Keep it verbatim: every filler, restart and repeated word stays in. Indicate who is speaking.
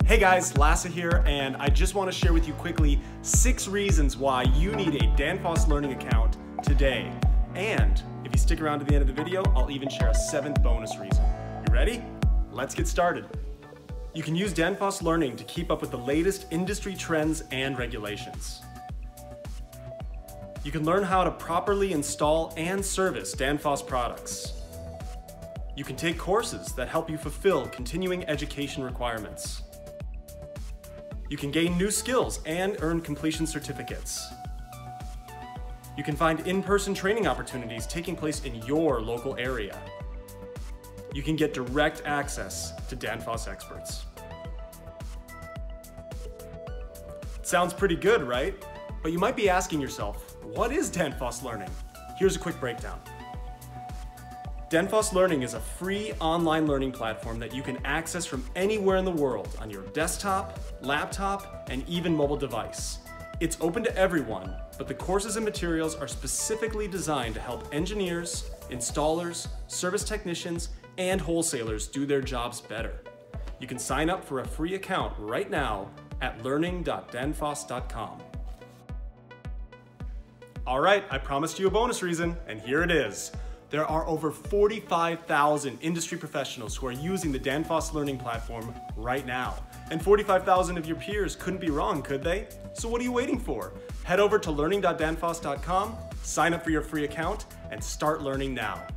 Speaker 1: Hey guys, Lasse here, and I just want to share with you quickly six reasons why you need a Danfoss Learning account today. And if you stick around to the end of the video, I'll even share a seventh bonus reason. You ready? Let's get started. You can use Danfoss Learning to keep up with the latest industry trends and regulations. You can learn how to properly install and service Danfoss products. You can take courses that help you fulfill continuing education requirements. You can gain new skills and earn completion certificates. You can find in-person training opportunities taking place in your local area. You can get direct access to Danfoss experts. Sounds pretty good, right? But you might be asking yourself, what is Danfoss Learning? Here's a quick breakdown. Danfoss Learning is a free online learning platform that you can access from anywhere in the world on your desktop, laptop, and even mobile device. It's open to everyone, but the courses and materials are specifically designed to help engineers, installers, service technicians, and wholesalers do their jobs better. You can sign up for a free account right now at learning dot danfoss dot com. All right, I promised you a bonus reason, and here it is. There are over forty-five thousand industry professionals who are using the Danfoss Learning platform right now. And forty-five thousand of your peers couldn't be wrong, could they? So what are you waiting for? Head over to learning dot danfoss dot com, sign up for your free account, and start learning now.